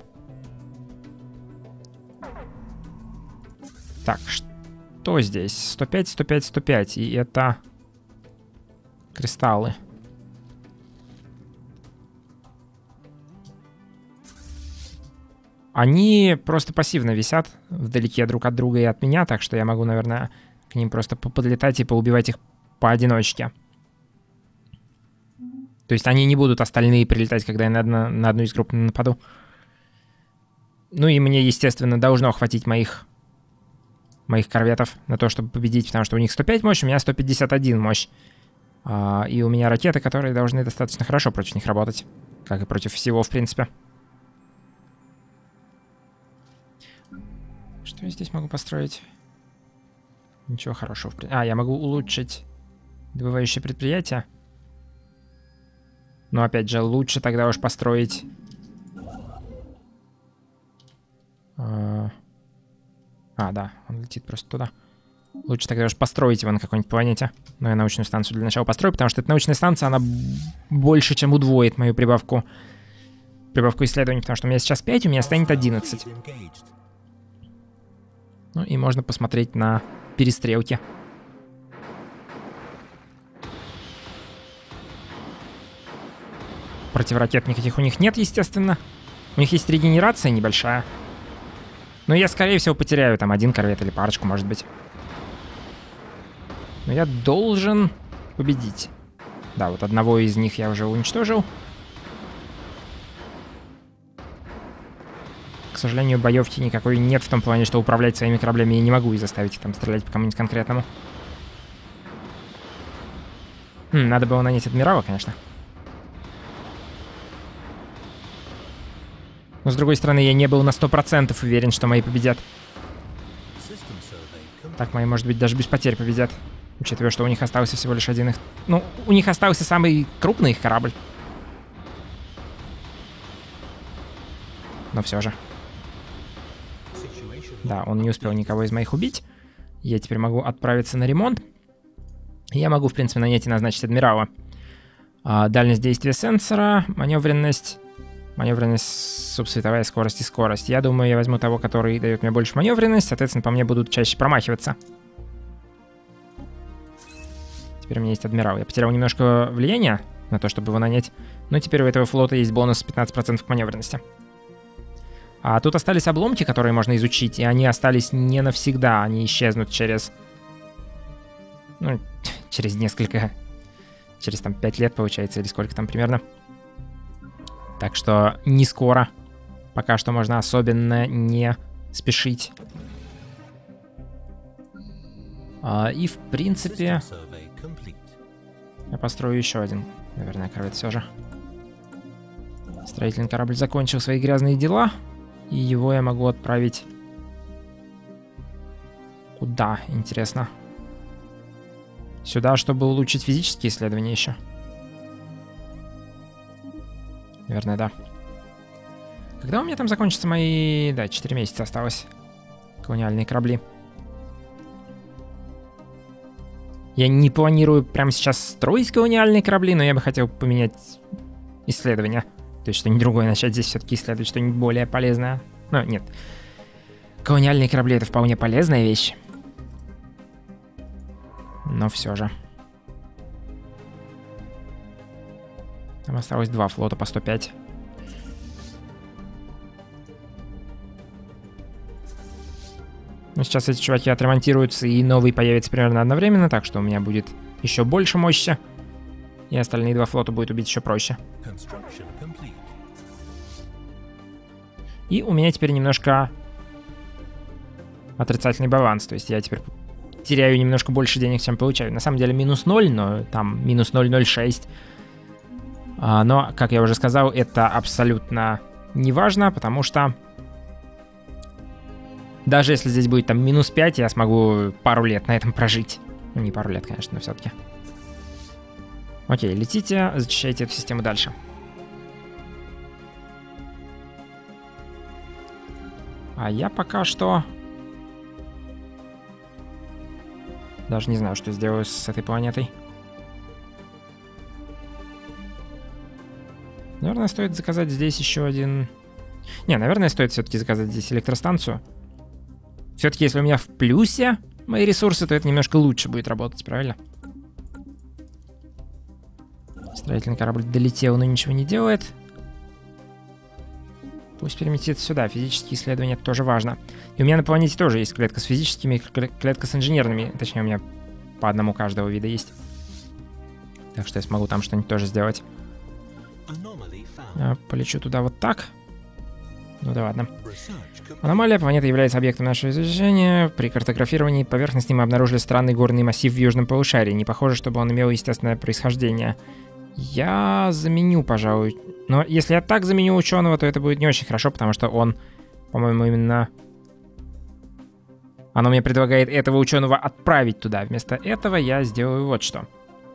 Speaker 1: Так, что здесь? 105, 105, 105. И это... Кристаллы. Они просто пассивно висят вдалеке друг от друга и от меня, так что я могу, наверное, к ним просто подлетать и поубивать их поодиночке. То есть они не будут остальные прилетать, когда я на одну из групп нападу. Ну и мне, естественно, должно хватить моих корветов на то, чтобы победить, потому что у них 105 мощь, у меня 151 мощь. И у меня ракеты, которые должны достаточно хорошо против них работать. Как и против всего, в принципе. Что я здесь могу построить? Ничего хорошего. Я могу улучшить добывающее предприятие. Но опять же, лучше тогда уж построить... да, он летит просто туда. Лучше тогда уж построить его на какой-нибудь планете. Но я научную станцию для начала построю, потому что эта научная станция, она больше, чем удвоит мою прибавку исследований, потому что у меня сейчас 5, у меня станет 11. Ну и можно посмотреть на перестрелки. противоракет никаких у них нет, естественно. У них есть регенерация небольшая. Но я, скорее всего, потеряю там один корвет или парочку, может быть. Но я должен победить. Да, вот одного из них я уже уничтожил. К сожалению, боевки никакой нет в том плане, что управлять своими кораблями я не могу и заставить их там стрелять по кому-нибудь конкретному. Надо было нанять адмирала, конечно. Но, с другой стороны, я не был на 100% уверен, что мои победят. Так мои, может быть, даже без потерь победят. Учитывая, что у них остался всего лишь один их... Ну, у них остался самый крупный их корабль. Но все же. Да, он не успел никого из моих убить. Я теперь могу отправиться на ремонт. Я могу, в принципе, нанять и назначить адмирала. Дальность действия сенсора, маневренность... Маневренность, субсветовая скорость и скорость. Я думаю, я возьму того, который дает мне больше маневренность. Соответственно, по мне будут чаще промахиваться. Теперь у меня есть адмирал. Я потерял немножко влияния на то, чтобы его нанять. Но теперь у этого флота есть бонус 15% к маневренности. А тут остались обломки, которые можно изучить. И они остались не навсегда. Они исчезнут через... Ну, через несколько... Через там 5 лет, получается, или сколько там примерно. Так что не скоро. Пока что можно особенно не спешить. И в принципе... Я построю еще один, наверное, корвет все же. Строительный корабль закончил свои грязные дела. И его я могу отправить... Куда, интересно? Сюда, чтобы улучшить физические исследования еще. Наверное, да. Когда у меня там закончатся мои... Да, 4 месяца осталось. Колониальные корабли. Я не планирую прямо сейчас строить колониальные корабли, но я бы хотел поменять исследования. То есть что-нибудь другое начать здесь все-таки исследовать, что-нибудь более полезное. Ну, нет. Колониальные корабли — это вполне полезная вещь. Но все же. Там осталось 2 флота по 105. Ну, сейчас эти чуваки отремонтируются, и новый появится примерно одновременно, так что у меня будет еще больше мощи. И остальные 2 флота будет убить еще проще. И у меня теперь немножко отрицательный баланс. То есть я теперь теряю немножко больше денег, чем получаю. На самом деле минус 0, но там минус 0,06. Но, как я уже сказал, это абсолютно не важно, потому что даже если здесь будет там минус 5, я смогу пару лет на этом прожить. Ну, не пару лет, конечно, но все-таки. Окей, летите, зачищайте эту систему дальше. А я пока что... Даже не знаю, что сделаю с этой планетой. Наверное, стоит заказать здесь еще один... Не, наверное, стоит все-таки заказать здесь электростанцию. Все-таки, если у меня в плюсе мои ресурсы, то это немножко лучше будет работать, правильно? Строительный корабль долетел, но ничего не делает. Пусть переместится сюда. Физические исследования тоже важно. И у меня на планете тоже есть клетка с физическими и клетка с инженерными. Точнее, у меня по одному каждого вида есть. Так что я смогу там что-нибудь тоже сделать. Я полечу туда вот так. Ну да ладно. Аномалия. Планета является объектом нашего изучения. При картографировании поверхности мы обнаружили странный горный массив в южном полушарии. Не похоже, чтобы он имел естественное происхождение. Я заменю, пожалуй. Но если я так заменю ученого, то это будет не очень хорошо, потому что он, по-моему, именно... Оно мне предлагает этого ученого отправить туда. Вместо этого я сделаю вот что.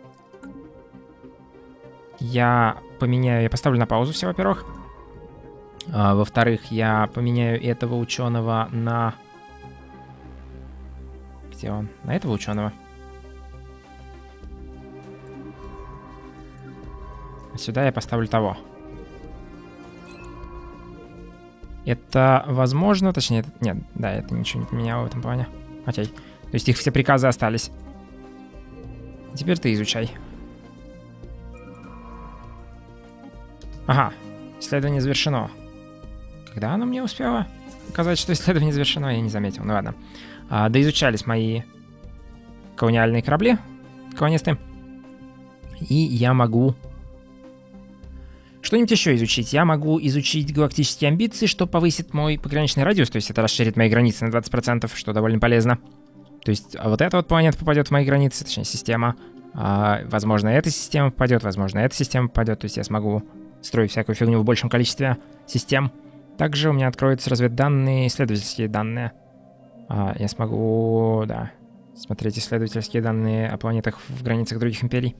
Speaker 1: Я поменяю... Я поставлю на паузу все, во-первых. Во-вторых, я поменяю этого ученого на... Где он? На этого ученого. А сюда я поставлю того. Это возможно, точнее, нет, да, это ничего не поменяло в этом плане. Окей. То есть их все приказы остались. Теперь ты изучай. Ага, исследование завершено. Когда оно мне успело показать, что исследование завершено, я не заметил. Ну ладно. Доизучались мои колониальные корабли, колонисты. И я могу что-нибудь еще изучить. Я могу изучить галактические амбиции, что повысит мой пограничный радиус, то есть это расширит мои границы на 20%, что довольно полезно. То есть вот эта вот планета попадет в мои границы, точнее система. Возможно, эта система попадет, возможно, эта система попадет. То есть я смогу строить всякую фигню в большем количестве систем. Также у меня откроются разведданные, исследовательские данные. Я смогу, да, смотреть исследовательские данные о планетах в границах других империй.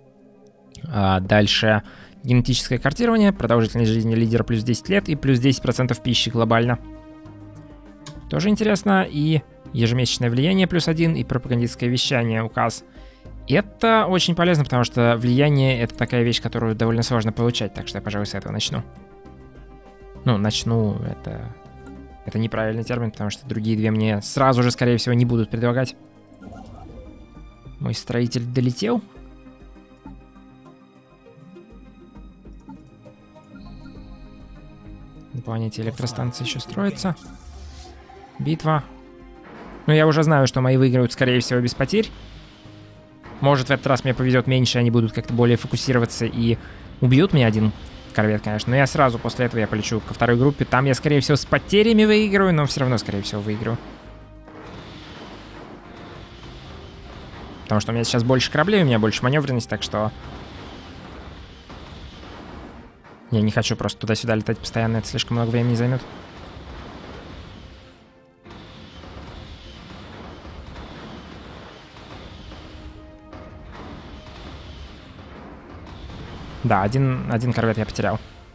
Speaker 1: Дальше генетическое картирование, продолжительность жизни лидера плюс 10 лет и плюс 10% пищи глобально. Тоже интересно. И ежемесячное влияние плюс 1 и пропагандистское вещание, указ. Это очень полезно, потому что влияние — это такая вещь, которую довольно сложно получать, так что я, пожалуй, с этого начну. Ну, начну, это неправильный термин, потому что другие две мне сразу же, скорее всего, не будут предлагать. Мой строитель долетел. На планете электростанция еще строится. Битва. Ну, я уже знаю, что мои выиграют, скорее всего, без потерь. Может, в этот раз мне повезет меньше, они будут как-то более фокусироваться и убьют мне один корвет, конечно. Но я сразу после этого я полечу ко второй группе. Там я, скорее всего, с потерями выиграю, но все равно, скорее всего, выиграю. Потому что у меня сейчас больше кораблей, у меня больше маневренности, так что... Я не хочу просто туда-сюда летать постоянно, это слишком много времени займет. Да, один корвет я потерял.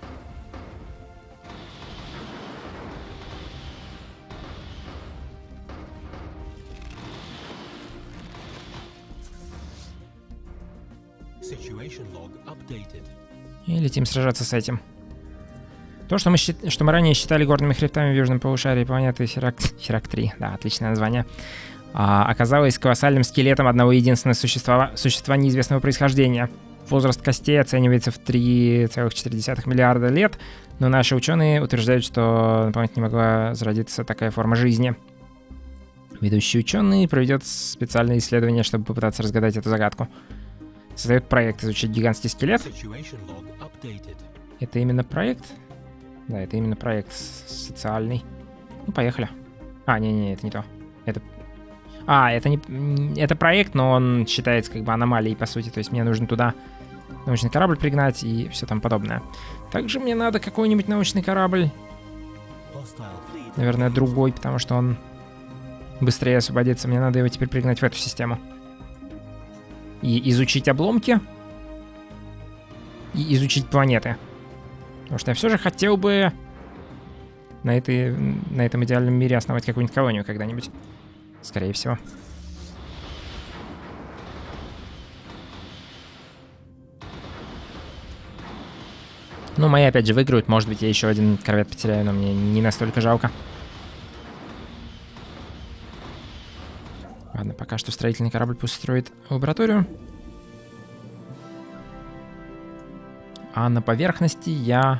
Speaker 1: И летим сражаться с этим. То, что мы ранее считали горными хребтами в южном полушарии планеты Хирак-3, да, отличное название, оказалось колоссальным скелетом одного единственного существа неизвестного происхождения. Возраст костей оценивается в 3,4 миллиарда лет, но наши ученые утверждают, что на планете не могла зародиться такая форма жизни. Ведущий ученый проведет специальное исследование, чтобы попытаться разгадать эту загадку. Создает проект изучить гигантский скелет. Это именно проект? Да, это именно проект социальный. Ну, поехали. Не, это не то. Это не... Это проект, но он считается как бы аномалией, по сути. То есть мне нужно туда научный корабль пригнать и все там подобное. Также мне надо какой-нибудь научный корабль. Наверное, другой, потому что он быстрее освободится. Мне надо его теперь пригнать в эту систему. И изучить обломки. И изучить планеты. Потому что я все же хотел бы на этом идеальном мире основать какую-нибудь колонию когда-нибудь. Скорее всего. Ну, мои опять же выиграют. Может быть, я еще один корвет потеряю, но мне не настолько жалко. Ладно, пока что строительный корабль пусть строит лабораторию. А на поверхности я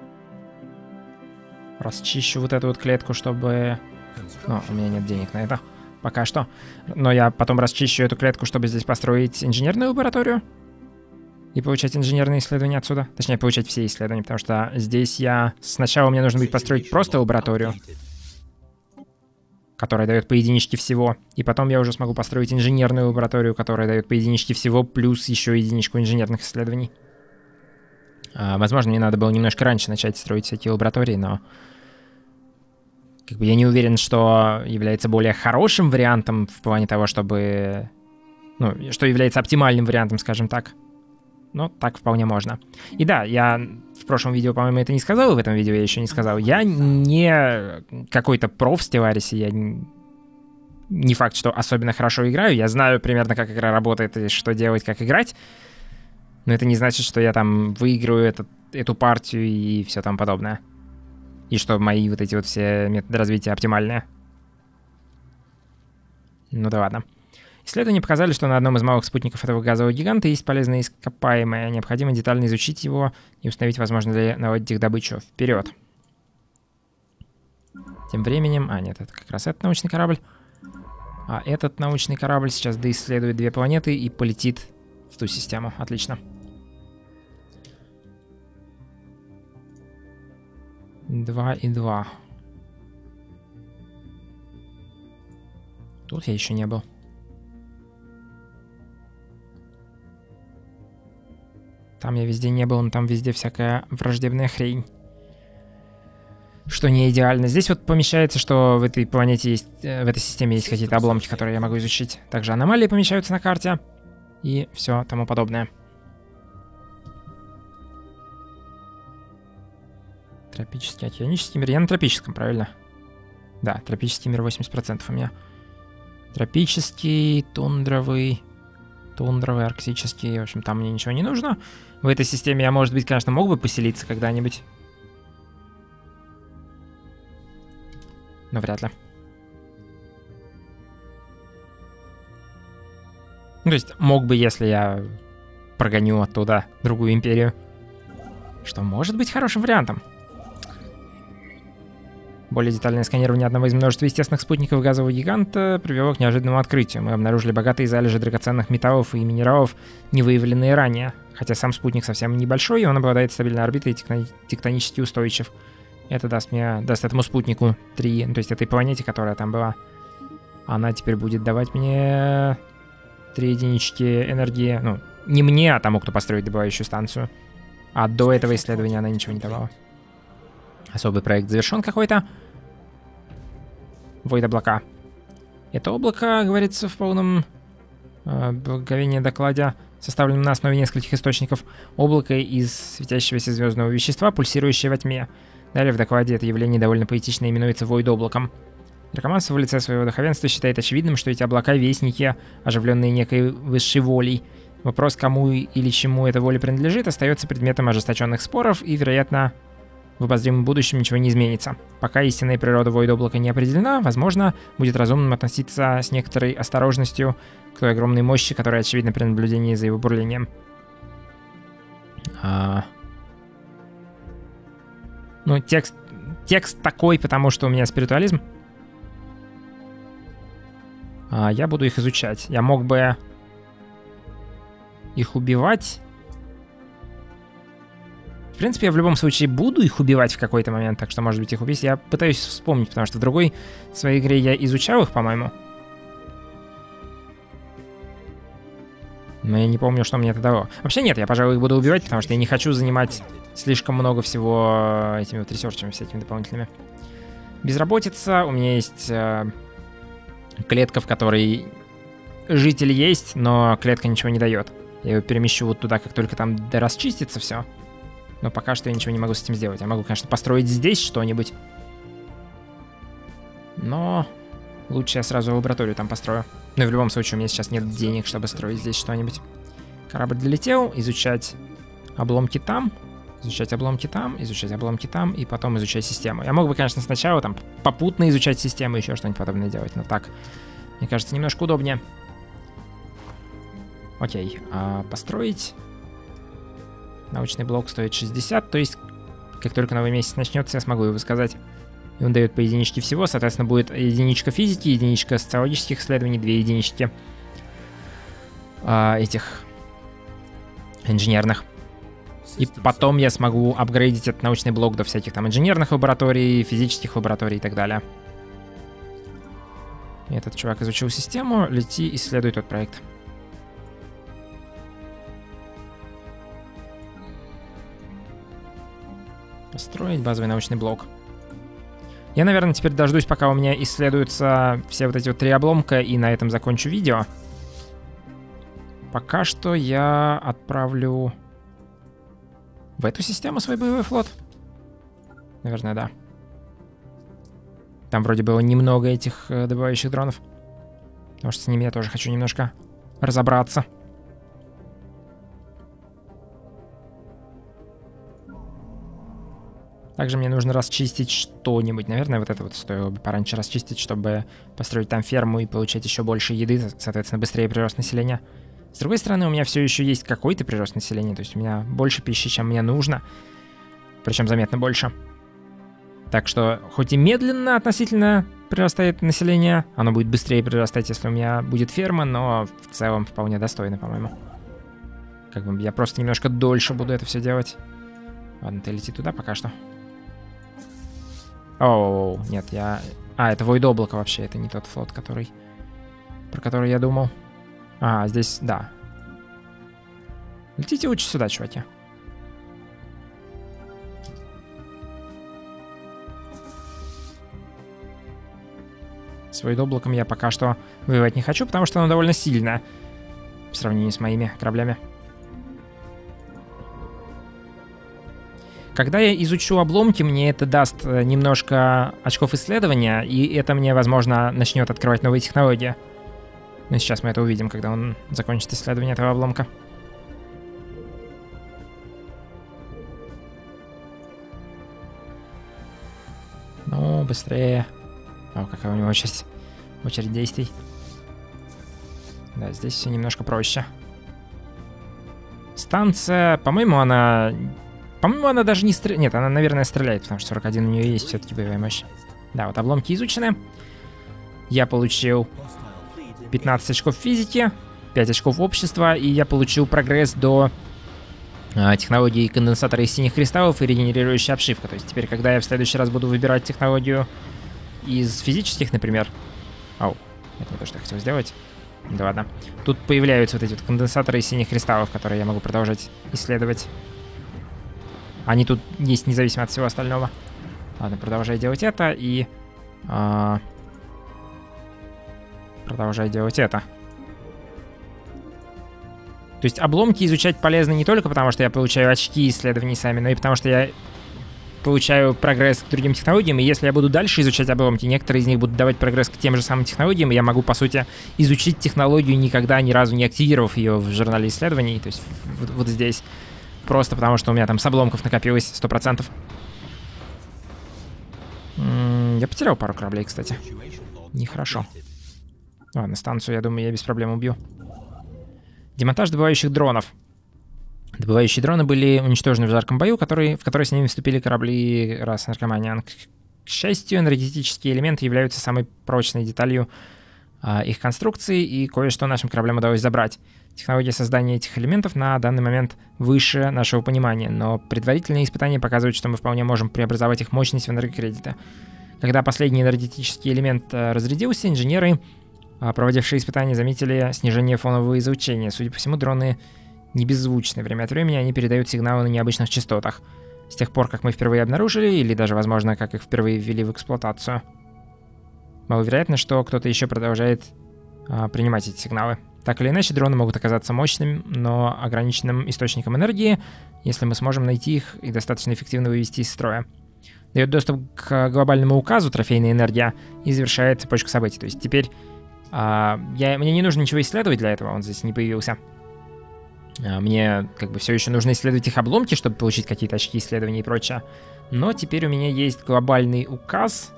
Speaker 1: расчищу вот эту вот клетку, чтобы... Ну, у меня нет денег на это. Пока что. Но я потом расчищу эту клетку, чтобы здесь построить инженерную лабораторию. И получать инженерные исследования отсюда. Точнее, получать все исследования, потому что здесь сначала мне нужно будет построить просто лабораторию, которая дает по единичке всего. И потом я уже смогу построить инженерную лабораторию, которая дает по единичке всего, плюс еще единичку инженерных исследований. Возможно, мне надо было немножко раньше начать строить всякие лаборатории, но... Как бы я не уверен, что является более хорошим вариантом в плане того, чтобы... Ну, что является оптимальным вариантом, скажем так. Но так вполне можно. И да, я в прошлом видео, по-моему, это не сказал, и в этом видео я еще не сказал. Я не какой-то проф в Stellaris, я не факт, что особенно хорошо играю. Я знаю примерно, как игра работает и что делать, как играть. Но это не значит, что я там выиграю эту партию и все там подобное. И что мои вот эти вот все методы развития оптимальные. Ну да ладно. Исследования показали, что на одном из малых спутников этого газового гиганта есть полезные ископаемые. Необходимо детально изучить его и установить, возможно ли наладить их добычу. Вперед. Тем временем... А, нет, это как раз этот научный корабль. А этот научный корабль сейчас доисследует 2 планеты и полетит в ту систему. Отлично. Два и 2. Тут я еще не был. Там я везде не был, но там везде всякая враждебная хрень. Что не идеально. Здесь вот помещается, что в этой планете есть... в этой системе есть какие-то обломки, которые я могу изучить. Также аномалии помещаются на карте. И все тому подобное. Тропический, океанический мир. Я на тропическом, правильно? Да, тропический мир 80% у меня. Тропический, тундровый, арктический. В общем, там мне ничего не нужно. В этой системе я, может быть, конечно, мог бы поселиться когда-нибудь. Но вряд ли. Ну, то есть, мог бы, если я прогоню оттуда другую империю. Что может быть хорошим вариантом. Более детальное сканирование одного из множества естественных спутников газового гиганта привело к неожиданному открытию. Мы обнаружили богатые залежи драгоценных металлов и минералов, не выявленные ранее. Хотя сам спутник совсем небольшой, и он обладает стабильной орбитой и тектонически устойчив. Это даст этому спутнику 3, то есть этой планете, которая там была. Она теперь будет давать мне 3 единички энергии. Ну, не мне, а тому, кто построит добывающую станцию. А до этого исследования она ничего не давала. Особый проект завершен какой-то. Void облака. Это облако, говорится в полном благоговении докладе, составленном на основе нескольких источников. Облако из светящегося звездного вещества, пульсирующее во тьме. Далее в докладе это явление довольно поэтично именуется Void облаком. Дракоманство в лице своего духовенства считает очевидным, что эти облака — вестники, оживленные некой высшей волей. Вопрос, кому или чему эта воля принадлежит, остается предметом ожесточенных споров, и, вероятно, в обозримом будущем ничего не изменится. Пока истинная природа Void облака не определена, возможно, будет разумным относиться с некоторой осторожностью к той огромной мощи, которая очевидна при наблюдении за его бурлением. Ну, текст такой, потому что у меня спиритуализм. Я буду их изучать. Я мог бы их убивать. В принципе, я в любом случае буду их убивать в какой-то момент, так что, может быть, их убить. Я пытаюсь вспомнить, потому что в другой своей игре я изучал их, по-моему. Но я не помню, что мне это дало. Вообще нет, я, пожалуй, их буду убивать, потому что я не хочу занимать слишком много всего этими вот ресерчами всякими дополнительными. Безработица. У меня есть клетка, в которой житель есть, но клетка ничего не дает. Я ее перемещу вот туда, как только там расчистится все. Но пока что я ничего не могу с этим сделать. Я могу, конечно, построить здесь что-нибудь. Но лучше я сразу лабораторию там построю. Но в любом случае у меня сейчас нет денег, чтобы строить здесь что-нибудь. Корабль долетел. Изучать обломки там. Изучать обломки там. Изучать обломки там. И потом изучать систему. Я мог бы, конечно, сначала там попутно изучать систему, еще что-нибудь подобное делать. Но так, мне кажется, немножко удобнее. Окей. Построить. Научный блок стоит 60, то есть, как только новый месяц начнется, я смогу его сказать. И он дает по единичке всего, соответственно, будет единичка физики, единичка социологических исследований, 2 единички этих инженерных. И потом я смогу апгрейдить этот научный блок до всяких там инженерных лабораторий, физических лабораторий и так далее. И этот чувак изучил систему, лети, исследуй тот проект. Построить базовый научный блок. Я, наверное, теперь дождусь, пока у меня исследуются все вот эти вот 3 обломка, и на этом закончу видео. Пока что я отправлю в эту систему свой боевой флот. Наверное, да. Там вроде было немного этих добывающих дронов. Потому что с ними я тоже хочу немножко разобраться. Также мне нужно расчистить что-нибудь. Наверное, вот это вот стоило бы пораньше расчистить, чтобы построить там ферму и получать еще больше еды, соответственно, быстрее прирост населения. С другой стороны, у меня все еще есть какой-то прирост населения, то есть у меня больше пищи, чем мне нужно. Причем заметно больше. Так что, хоть и медленно относительно прирастает население, оно будет быстрее прирастать, если у меня будет ферма, но в целом вполне достойно, по-моему. Как бы я просто немножко дольше буду это все делать. Ладно, ты лети туда пока что. Оу, нет, я... А, это Void облако вообще, это не тот флот, который... Про который я думал. А, здесь, да. Летите лучше сюда, чуваки. С Void облаком я пока что воевать не хочу, потому что оно довольно сильное в сравнении с моими кораблями. Когда я изучу обломки, мне это даст немножко очков исследования, и это мне, возможно, начнет открывать новые технологии. Но сейчас мы это увидим, когда он закончит исследование этого обломка. Ну, быстрее. О, какая у него очередь действий. Да, здесь все немножко проще. Станция, по-моему, она даже не стреляет. Нет, она, наверное, стреляет, потому что 41 у нее есть все-таки боевая мощь. Да, вот обломки изучены. Я получил 15 очков физики, 5 очков общества, и я получил прогресс до технологии конденсатора из синих кристаллов и регенерирующая обшивка. То есть теперь, когда я в следующий раз буду выбирать технологию из физических, например... Ау, это не то, что я хотел сделать. Да ладно. Тут появляются вот эти вот конденсаторы из синих кристаллов, которые я могу продолжать исследовать. Они тут есть независимо от всего остального. Ладно, продолжай делать это и... продолжай делать это. То есть обломки изучать полезно не только потому, что я получаю очки исследований сами, но и потому, что я получаю прогресс к другим технологиям, и если я буду дальше изучать обломки, некоторые из них будут давать прогресс к тем же самым технологиям, и я могу, по сути, изучить технологию, никогда ни разу не активировав ее в журнале исследований, то есть вот здесь. Просто потому, что у меня там с обломков накопилось 100%. Я потерял пару кораблей, кстати. Нехорошо. Ладно, станцию, я думаю, я без проблем убью. Демонтаж добывающих дронов. Добывающие дроны были уничтожены в жарком бою, в который с ними вступили корабли расы Наркоманиан. К счастью, энергетические элементы являются самой прочной деталью их конструкции, и кое-что нашим кораблям удалось забрать. Технология создания этих элементов на данный момент выше нашего понимания, но предварительные испытания показывают, что мы вполне можем преобразовать их мощность в энергокредиты. Когда последний энергетический элемент разрядился, инженеры, проводившие испытания, заметили снижение фонового излучения. Судя по всему, дроны не беззвучны. Время от времени они передают сигналы на необычных частотах. С тех пор, как мы впервые обнаружили, или даже, возможно, как их впервые ввели в эксплуатацию. Маловероятно, что кто-то еще продолжает принимать эти сигналы. Так или иначе, дроны могут оказаться мощным, но ограниченным источником энергии, если мы сможем найти их и достаточно эффективно вывести из строя. Дает доступ к глобальному указу «Трофейная энергия» и завершает цепочку событий. То есть теперь мне не нужно ничего исследовать для этого, он здесь не появился. Мне как бы все еще нужно исследовать их обломки, чтобы получить какие-то очки исследований и прочее. Но теперь у меня есть глобальный указ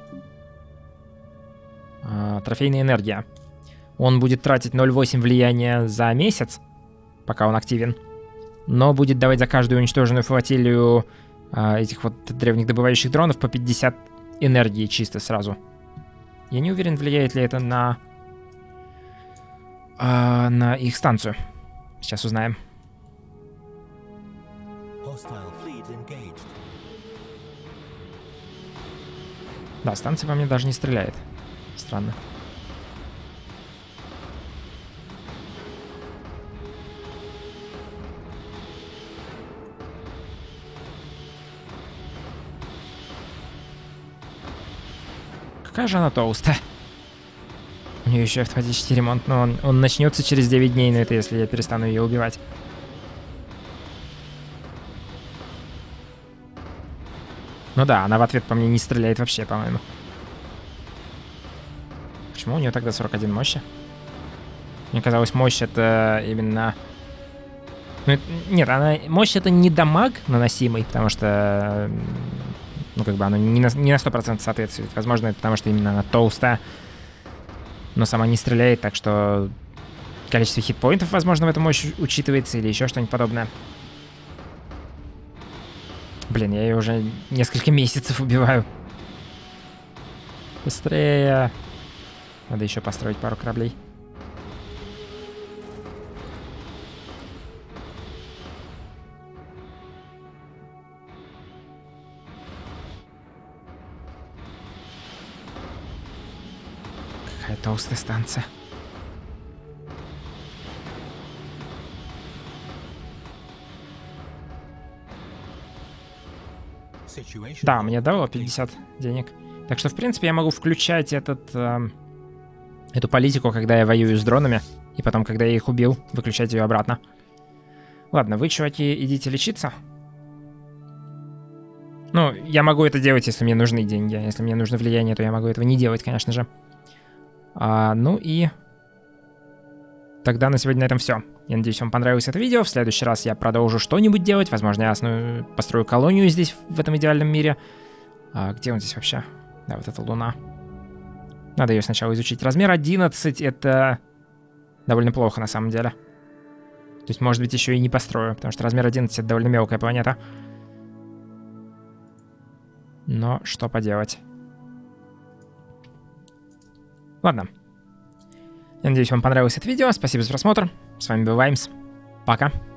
Speaker 1: «Трофейная энергия». Он будет тратить 0,8 влияния за месяц, пока он активен, но будет давать за каждую уничтоженную флотилию этих вот древних добывающих дронов по 50 энергии чисто сразу. Я не уверен, влияет ли это на их станцию. Сейчас узнаем. Да, станция по мне даже не стреляет. Странно. Какая же она толстая. У нее еще автоматический ремонт, но он начнется через 9 дней, но это если я перестану ее убивать. Ну да, она в ответ по мне не стреляет вообще, по-моему. Почему у нее тогда 41 мощи? Мне казалось, мощь это именно... Ну, нет, мощь это не дамаг наносимый, потому что Ну, как бы оно не на 100% соответствует. Возможно, это потому, что именно она толстая, но сама не стреляет, так что количество хитпоинтов, возможно, в этом учитывается или еще что-нибудь подобное. Блин, я ее уже несколько месяцев убиваю. Быстрее. Надо еще построить пару кораблей. Какая толстая станция. Да, мне дало 50 денег. Так что, в принципе, я могу включать эту политику, когда я воюю с дронами. И потом, когда я их убил, выключать ее обратно. Ладно, вы, чуваки, идите лечиться. Ну, я могу это делать, если мне нужны деньги. Если мне нужно влияние, то я могу этого не делать, конечно же. Ну и... Тогда на сегодня на этом все. Я надеюсь, вам понравилось это видео. В следующий раз я продолжу что-нибудь делать. Возможно, я построю колонию здесь, в этом идеальном мире. Где он здесь вообще? Да, вот эта луна. Надо ее сначала изучить. Размер 11 — это довольно плохо на самом деле. То есть, может быть, еще и не построю, потому что размер 11 — это довольно мелкая планета. Но что поделать. Ладно. Я надеюсь, вам понравилось это видео. Спасибо за просмотр. С вами был Ваймс. Пока.